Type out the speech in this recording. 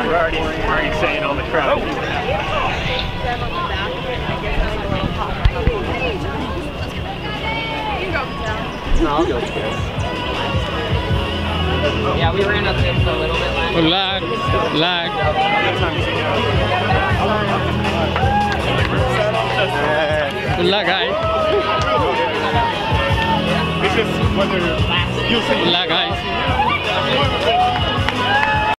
We're already saying all the crowd. No, I'll go too. Yeah, we ran up this a little bit last. Lag. Good luck, guys. It's just whether you'll see. Good luck, guys.